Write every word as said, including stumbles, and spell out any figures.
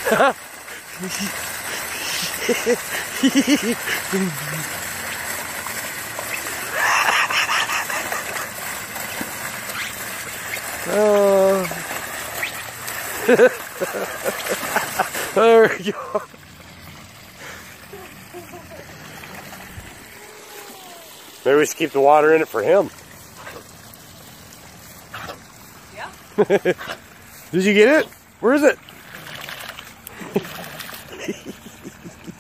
Oh. There we go. Maybe we should keep the water in it for him. Yeah. Did you get it? Where is it?